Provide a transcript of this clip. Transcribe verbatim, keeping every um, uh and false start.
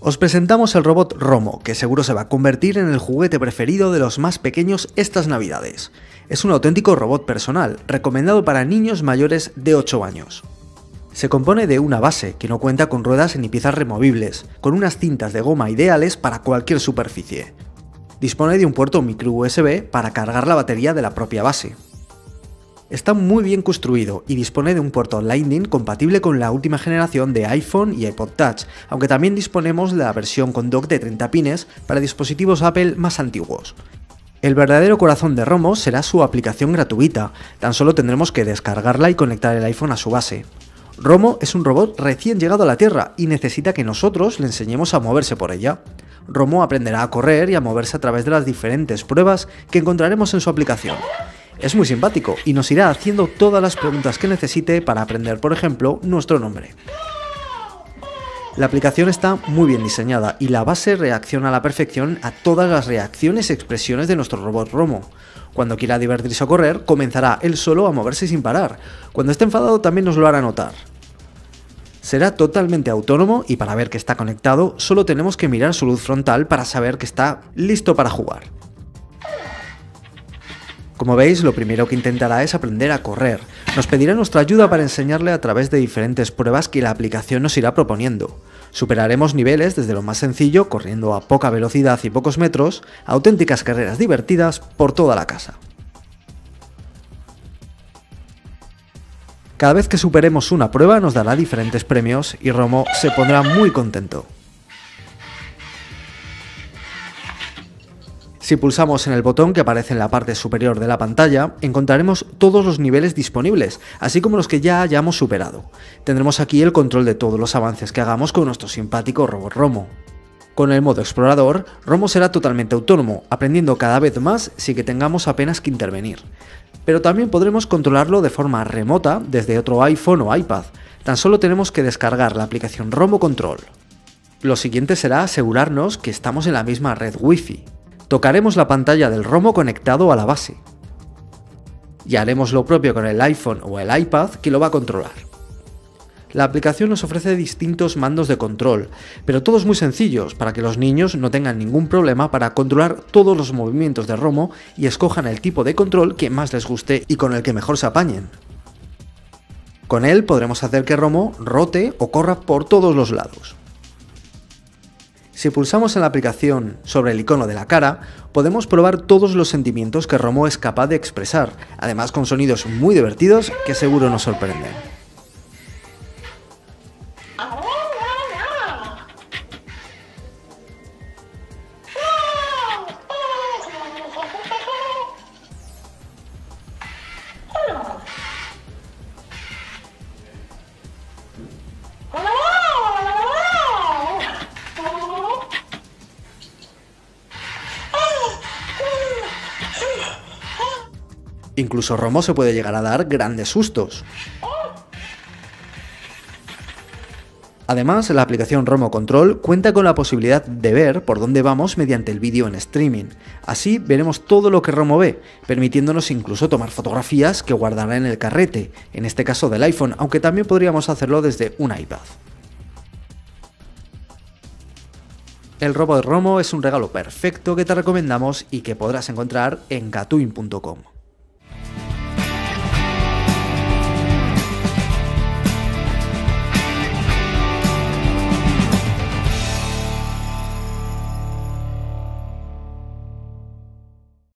Os presentamos el robot Romo, que seguro se va a convertir en el juguete preferido de los más pequeños estas navidades. Es un auténtico robot personal, recomendado para niños mayores de ocho años. Se compone de una base, que no cuenta con ruedas ni piezas removibles, con unas cintas de goma ideales para cualquier superficie. Dispone de un puerto micro U S B para cargar la batería de la propia base. Está muy bien construido y dispone de un puerto Lightning compatible con la última generación de iPhone y iPod Touch, aunque también disponemos de la versión con dock de treinta pines para dispositivos Apple más antiguos. El verdadero corazón de Romo será su aplicación gratuita, tan solo tendremos que descargarla y conectar el iPhone a su base. Romo es un robot recién llegado a la Tierra y necesita que nosotros le enseñemos a moverse por ella. Romo aprenderá a correr y a moverse a través de las diferentes pruebas que encontraremos en su aplicación. Es muy simpático y nos irá haciendo todas las preguntas que necesite para aprender, por ejemplo, nuestro nombre. La aplicación está muy bien diseñada y la base reacciona a la perfección a todas las reacciones y expresiones de nuestro robot Romo. Cuando quiera divertirse o correr, comenzará él solo a moverse sin parar. Cuando esté enfadado también nos lo hará notar. Será totalmente autónomo y para ver que está conectado solo tenemos que mirar su luz frontal para saber que está listo para jugar. Como veis, lo primero que intentará es aprender a correr. Nos pedirá nuestra ayuda para enseñarle a través de diferentes pruebas que la aplicación nos irá proponiendo. Superaremos niveles desde lo más sencillo, corriendo a poca velocidad y pocos metros, a auténticas carreras divertidas por toda la casa. Cada vez que superemos una prueba nos dará diferentes premios y Romo se pondrá muy contento. Si pulsamos en el botón que aparece en la parte superior de la pantalla, encontraremos todos los niveles disponibles, así como los que ya hayamos superado. Tendremos aquí el control de todos los avances que hagamos con nuestro simpático robot Romo. Con el modo explorador, Romo será totalmente autónomo, aprendiendo cada vez más sin que tengamos apenas que intervenir. Pero también podremos controlarlo de forma remota desde otro iPhone o iPad. Tan solo tenemos que descargar la aplicación Romo Control. Lo siguiente será asegurarnos que estamos en la misma red Wi-Fi. Tocaremos la pantalla del Romo conectado a la base. Y haremos lo propio con el iPhone o el iPad que lo va a controlar. La aplicación nos ofrece distintos mandos de control, pero todos muy sencillos para que los niños no tengan ningún problema para controlar todos los movimientos de Romo y escojan el tipo de control que más les guste y con el que mejor se apañen. Con él podremos hacer que Romo rote o corra por todos los lados. Si pulsamos en la aplicación sobre el icono de la cara, podemos probar todos los sentimientos que Romo es capaz de expresar, además con sonidos muy divertidos que seguro nos sorprenden. Incluso Romo se puede llegar a dar grandes sustos. Además, la aplicación Romo Control cuenta con la posibilidad de ver por dónde vamos mediante el vídeo en streaming. Así veremos todo lo que Romo ve, permitiéndonos incluso tomar fotografías que guardará en el carrete, en este caso del iPhone, aunque también podríamos hacerlo desde un iPad. El robot Romo es un regalo perfecto que te recomendamos y que podrás encontrar en gatuin punto com.